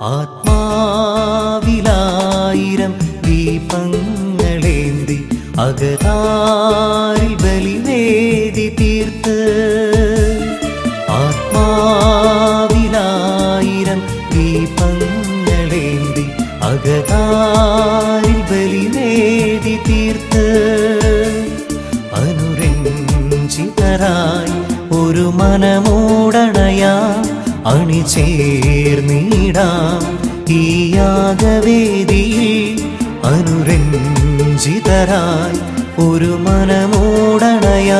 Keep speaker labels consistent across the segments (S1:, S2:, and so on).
S1: ആത്മാവിലായിരം ദീപങ്ങളേന്തി അകതാരിൽ ബലിവേദി തീർത്ത് ആത്മാവിലായിരം ദീപങ്ങളേന്തി അകതാരിൽ ബലിവേദി തീർത്ത് അനുരഞ്ജിതരായി ഒരു മനമോടണയാ അണിചേർന്നിടാം ഈ യാഗവേദിയിൽ അനുരഞ്ജിതരായി ഒരു മനമോടണയാ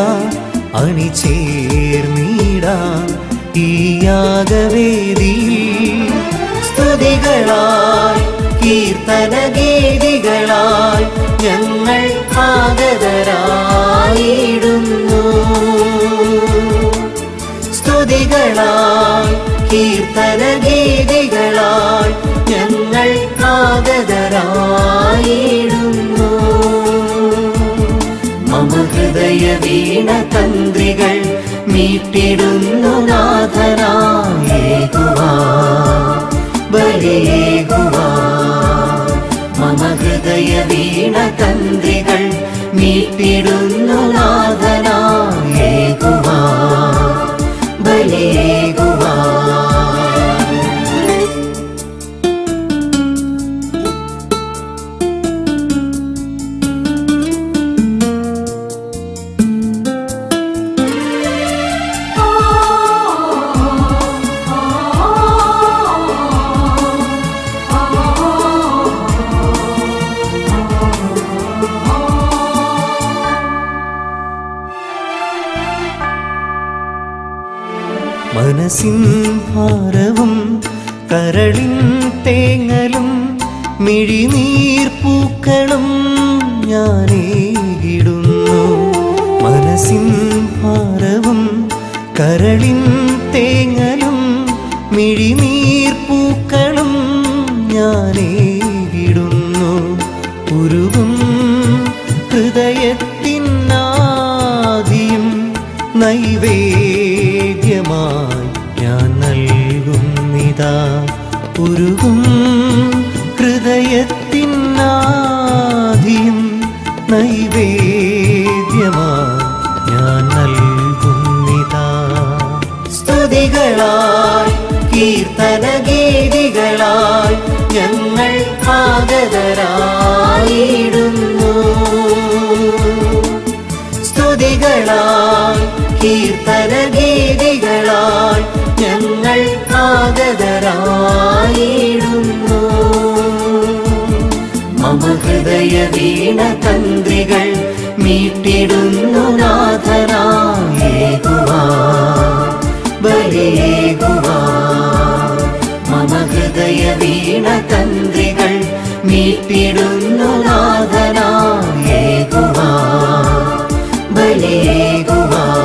S1: അണിചേർന്നിടാം ഈ യാഗവേദിയിൽ സ്തുതികളായി കീർത്തനഗീതികളായി ഞങ്ങൾ ആഗതരായിടുന്നു സ്തുതികളായി കീർത്തനഗീതികളായി ഞങ്ങൾ ആഗതരായിടുന്നു മമ ഹൃദയ വീണ തന്ത്രികൾ മീട്ടിടുന്നു നാഥനായേകുവാൻ ബലിയേകുവാൻ മമ ഹൃദയ വീണ തന്ത്രികൾ മീട്ടിടുന്നു നാഥനായേകുവാൻ ബലിയേകുവാൻ മനസ്സിൻ ഭാരവും കരളിൻ തേങ്ങലും മിഴിനീർപ്പൂക്കളും ഞാനേകിടുന്നു മനസ്സിൻ ഭാരവും കരളിൻ തേങ്ങലും മിഴിനീർപ്പൂക്കളും ഞാനേകിടുന്നു ഉരുകും ഹൃദയത്തിനാദിയും നൈവേദ്യമായി ഞാൻ നൽകുന്നിതാ ഉരുകും ഹൃദയത്തിനാദിയും നൈവേദ്യമായി ഞാൻ നൽകുന്നിതാ സ്തുതികളായി കീർത്തനഗീതികളായി ഞങ്ങൾ ആഗതരായിടുന്നു സ്തുതികളായി കീർത്തനഗീതികളായി ഞങ്ങൾ ആഗതരായിടുന്നു മമ ഹൃദയ വീണ തന്ത്രികൾ മീട്ടിടുന്നു നാഥനായേകുവാൻ ബലിയേകുവാൻ മമ ഹൃദയ വീണ തന്ത്രികൾ മീട്ടിടുന്നു നാഥനായേകുവാൻ ബലിയേകുവാൻ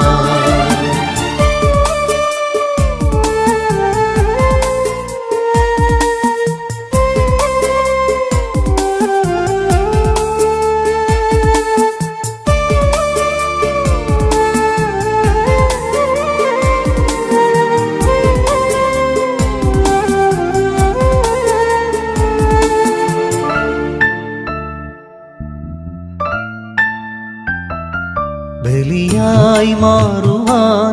S1: ബലിയായി മാറുവാൻ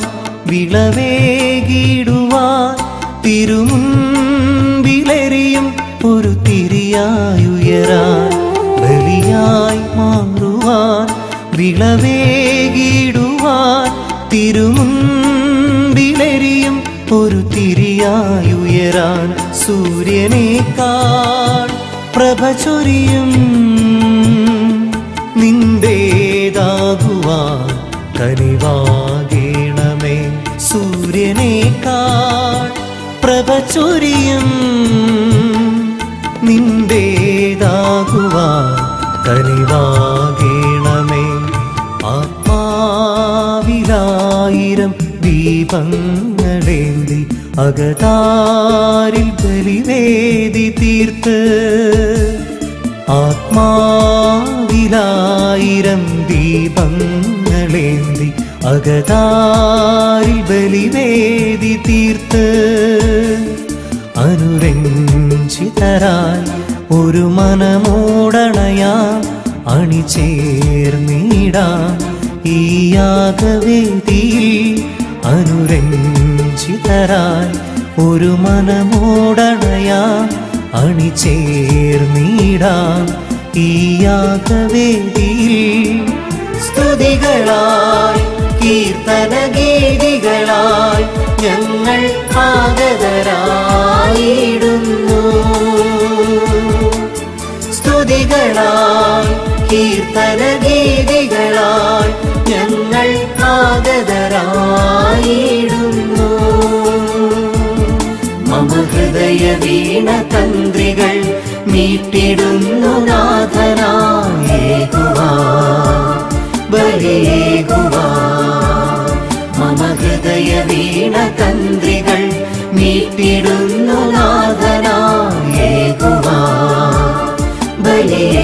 S1: വിളവേകിടുവാൻ തിരുമുൻപിലെരിയും ഒരു തിരിയായുയരാൻ ബലിയായി മാറുവാൻ വിളവേകിടുവാൻ തിരുമുൻപിലെരിയും ഒരു തിരിയായുയരാൻ സൂര്യനേക്കാൾ പ്രഭ ചൊരിയും നിന്റേതാകുവാൻ കനിവാകേണമേ സൂര്യനേക്കാൾ പ്രഭ ചൊരിയും നിന്റേതാകുവാൻ കനിവാകേണമേ ആത്മാവിലായിരം ദീപങ്ങളേന്തി അകതാരിൽ ബലിവേദി തീർത്ത് ആത്മാവിലായിരം ദീപങ്ങളേന്തി അകതാരിൽ ബലിവേദി തീർത്ത് അനുരഞ്ജിതരായി അനുരഞ്ജിതരായി ഒരു മനമോടണയാം അണിചേർന്നിടാം ഈ യാഗവേദിയിൽ അനുരഞ്ജിതരായി ഒരു മനമോടണയാം അണിചേർന്നിടാം ഈ യാഗവേദിയിൽ സ്തുതികളായി കീർത്തനഗീതികളായി ഞങ്ങൾ ആഗതരായിടുന്നു സ്തുതികളായി കീർത്തനഗീതികളായി ഞങ്ങൾ ആഗതരായിടുന്നു മമ ഹൃദയ വീണതന്ത്രികൾ മീട്ടിടുന്നു നാഥനായേകുവാൻ ബലിയേകുവാൻ മമ ഹൃദയ വീണതന്ത്രികൾ മീട്ടിടുന്നു നാഥനായേകുവാൻ ബലിയേകുവാൻ